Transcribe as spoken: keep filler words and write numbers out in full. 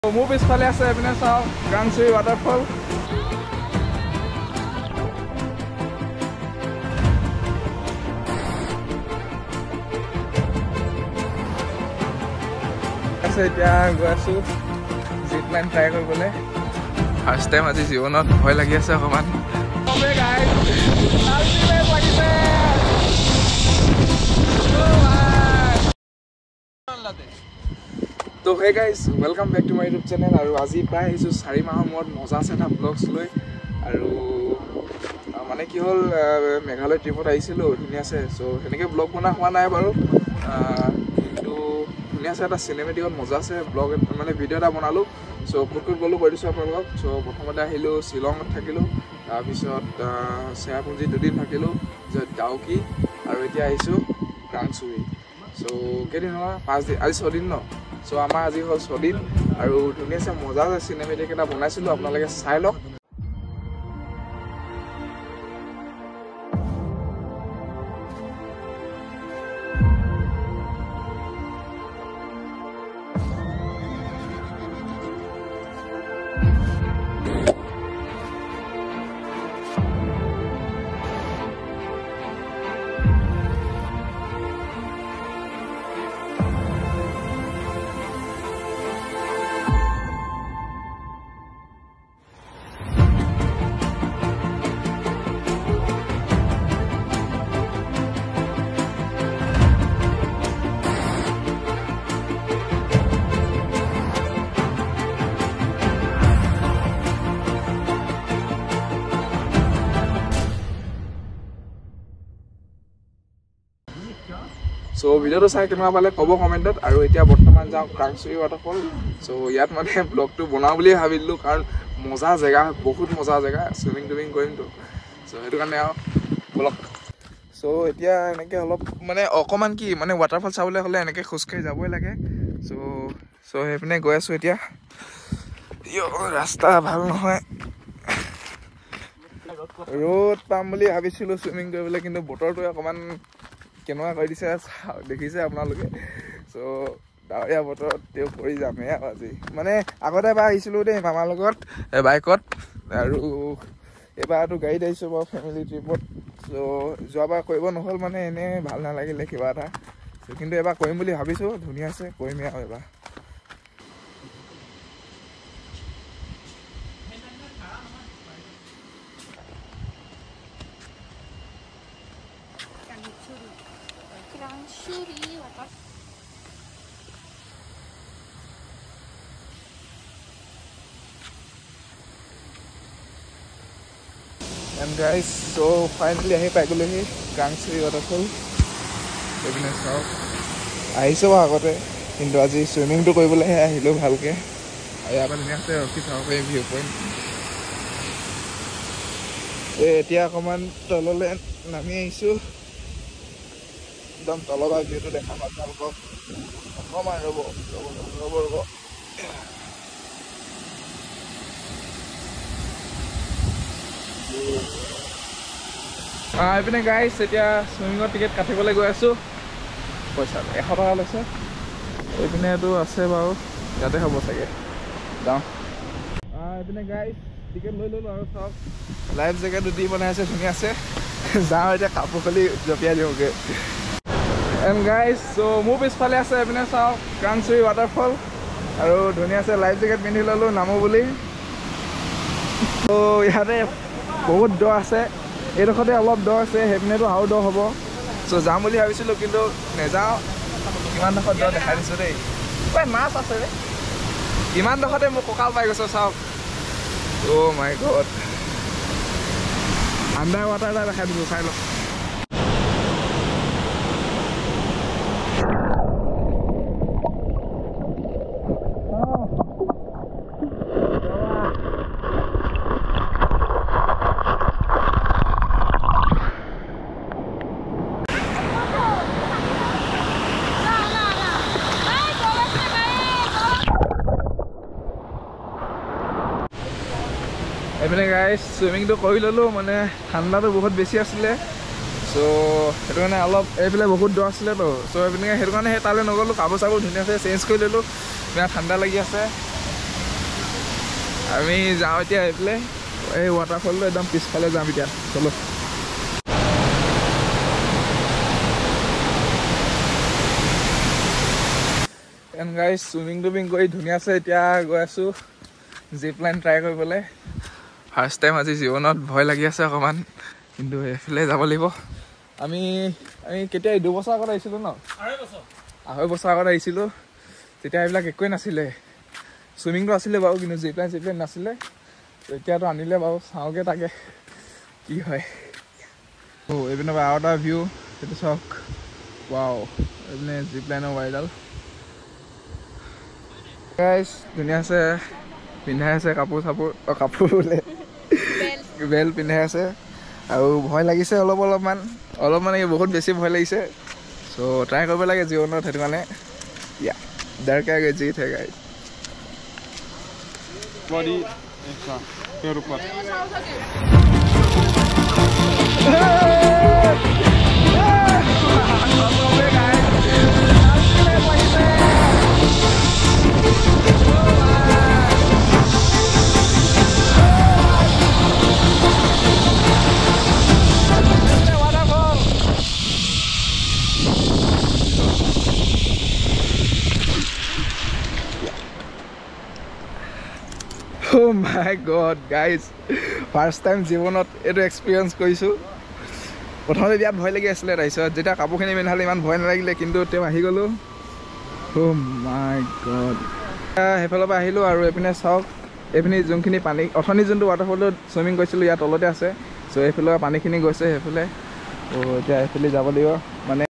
মোৰ পিছফালে আছে এইপিনে চাওক ক্ৰাং চুৰি ৱাটাৰফল। আছে এতিয়া গৈ আছো জিপলাইন ট্ৰাই কৰিবলৈ। ফাৰ্ষ্ট টাইম আজি জীৱনত ভয় লাগি আছে অকণমান। তো hey guys welcome back to my YouTube channel. আৰু আজি প্ৰায় আহিছোঁ চাৰি মাহৰ মূৰত মজা আছে এটা ব্লগছ লৈ। আৰু মানে কি হ'ল মেঘালয় ট্ৰিপত আহিছিলোঁ, ধুনীয়া আছে। চ' সেনেকৈ ব্লগ বনোৱা হোৱা নাই বাৰু, কিন্তু ধুনীয়া আছে এটা চিনেমেটিকত মজা আছে ব্লগ মানে ভিডিঅ' এটা বনালোঁ। চ' ক'ত ক'ত গ'লোঁ কৈ দিছোঁ আপোনালোকক। চ' প্ৰথমতে আহিলোঁ শ্বিলঙত থাকিলোঁ, তাৰপিছত চেৰাপুঞ্জী দুদিন থাকিলোঁ, তাৰপিছত ডাউকি, আৰু এতিয়া আহিছোঁ ক্ৰাং চুৰি। চ' কেইদিন হ'ল? পাঁচদিন, আজি ছদিন ন। চ' আমাৰ আজি হ'ল ছদিন আৰু ধুনীয়াছে মজা আছে চিনেমেটিক এটা বনাইছিলোঁ, আপোনালোকে চাই লওক। চ' ভিডিঅ'টো চাই কেনেকুৱা পালে ক'ব কমেণ্টত। আৰু এতিয়া বৰ্তমান যাওঁ ক্ৰাং চুৰি ৱাটাৰফল। চ' ইয়াত মানে ব্লগটো বনাওঁ বুলিয়ে ভাবিলোঁ, কাৰণ মজা জেগা, বহুত মজা জেগা, চুইমিং টুইমিং কৰিমতো। চ' সেইটো কাৰণে আৰু বলক। চ' এতিয়া এনেকৈ অলপ মানে অকণমান কি মানে ৱাটাৰফল চাবলৈ হ'লে এনেকৈ খোজকাঢ়ি যাবই লাগে। চ' চ' সেইপিনে গৈ আছোঁ এতিয়া। ৰাস্তা ভাল নহয়, ৰ'দ পাম বুলি ভাবিছিলোঁ চুইমিং কৰিবলৈ, কিন্তু বতৰটোৱে অকণমান কেনেকুৱা কৰি দিছে দেখিছে আপোনালোকে। চ' ডাৱৰীয়া বতৰত তেওঁ কৰি যামহে আজি। মানে আগতে এবাৰ আহিছিলোঁ দেই মামাৰ লগত বাইকত, আৰু এইবাৰতো গাড়ীত আহিছোঁ বাৰু ফেমিলি ট্ৰিপত। চ' যোৱাবাৰ কৰিব নহ'ল, মানে এনেই ভাল নালাগিলে কিবা এটা। চ' কিন্তু এবাৰ কৰিম বুলি ভাবিছোঁ, ধুনীয়া আছে, কৰিমেই আৰু এবাৰ। And guys, so finally আহি পাই গ'লোহি ক্ৰাং চুৰি ৱাটাৰফল। এইপিনে চাওক, আহিছোঁ বাৰু আগতে, কিন্তু আজি চুইমিংটো কৰিবলৈহে আহিলোঁ ভালকৈ। আৰু ইয়াৰ পৰা ধুনীয়াকৈ ৰখি চাব পাৰিম ভিউ পইণ্ট। এই এতিয়া অকণমান তললৈ নামি আহিছোঁ, একদম তলৰ পৰা ভিউটো দেখা পাওঁ আপোনালোকক। অকণমান ৰ'ব ৰ'ব ৰ'ব ৰ'ব এইপিনে গাইছ এতিয়া চুইমিঙৰ টিকেট কাটিবলৈ গৈ আছোঁ। পইচা এশ টকা লৈছে। এইপিনেতো আছে বাৰু, ইয়াতে হ'ব চাগে, যাওঁ। এইপিনে গাইছ টিকেট লৈ ল'লোঁ আৰু চাওক লাইফ জেকেট দি বনাই আছে, ধুনীয়া আছে। যাওঁ এতিয়া কাপোৰ খালি জঁপিয়াই দিওঁগৈ। এণ্ড গাইছ চ' মোৰ পিছফালে আছে এইপিনে চাওক ক্ৰাং চুৰি ৱাটাৰফল, আৰু ধুনীয়া আছে। লাইফ জেকেট পিন্ধি ল'লোঁ নামো বুলি। ত' ইয়াতে বহুত দ আছে, এইডোখৰতে অলপ দ আছে, সেইপিনেতো আৰু দ হ'ব। চ' যাম বুলি ভাবিছিলোঁ, কিন্তু নেযাওঁ। কিমান ডোখৰ দ দেখাই দিছোঁ দেই, এই মাছ আছে ৰে। ইমান ডোখৰতে মোক কঁকাল পাই গৈছোঁ চাওক। Oh' my God, underwater এটা দেখাই দিছোঁ, চাই লওক। এইপিনে গাইছ চুইমিংটো কৰি ল'লোঁ, মানে ঠাণ্ডাটো বহুত বেছি আছিলে। চ' সেইটো কাৰণে অলপ এইফালে বহুত দ আছিলেতো, চ' এইপিনে সেইটো কাৰণে সেই তালৈ নগ'লোঁ। কাপোৰ চাপোৰ ধুনীয়াকৈ চেঞ্জ কৰি ল'লোঁ, ইমান ঠাণ্ডা লাগি আছে। আমি যাওঁ এতিয়া এইফালে এই ৱাটাৰফলটো একদম পিছফালে যাম এতিয়া চলো এণ্ড গাইজ চুইমিং টুইমিং কৰি ধুনীয়াছে এতিয়া গৈ আছোঁ জিপলাইন ট্ৰাই কৰিবলৈ ফাৰ্ষ্ট টাইম আজি জীৱনত ভয় লাগি আছে অকণমান কিন্তু এইফালে যাব লাগিব আমি আমি কেতিয়া দুবছৰ আগত আহিছিলোঁ ন আঢ়ৈ বছৰ আগত আহিছিলোঁ তেতিয়া এইবিলাক একোৱেই নাছিলে চুইমিংটো আছিলে বাৰু কিন্তু জিপলাইন জিপলাইন নাছিলে এতিয়াতো আনিলে বাৰু চাওঁগৈ তাকে কি হয় অ' এইপিনে আৰু এটা ভিউ সেইটো চাওক ৱাও এইপিনে জিপলাইনৰ ৱাইৰডাল গাইজ ধুনীয়া আছে পিন্ধাই আছে কাপোৰ চাপোৰ অঁ কাপোৰ বোলে বেল পিন্ধাই আছে আৰু ভয় লাগিছে অলপ অলপমান অলপ মানে বহুত বেছি ভয় লাগিছে চ' ট্ৰাই কৰিব লাগে জীৱনত সেইটো কাৰণে ইয়া দৰকাৰ গৈ যি থাকে গাইজ body ऐसा पैर ऊपर Oh my god guys first time জীৱনত এইটো এক্সপিৰিয়েঞ্চ কৰিছোঁ প্ৰথমতে ইয়াত ভয় লাগি আছিলে তাৰপিছত যেতিয়া কাপোৰখিনি পিন্ধালে ইমান ভয় নালাগিলে কিন্তু তেওঁ আহি গ'লোঁ oh my god সেইফালৰ পৰা আহিলোঁ আৰু এইপিনে চাওক এইপিনে যোনখিনি পানী অথনি যোনটো ৱাটাৰফলত চুইমিং কৰিছিলোঁ ইয়াত তলতে আছে চ' এইফালৰ পানীখিনি গৈছে সেইফালে ত' এতিয়া এইফালে যাব লাগিব মানে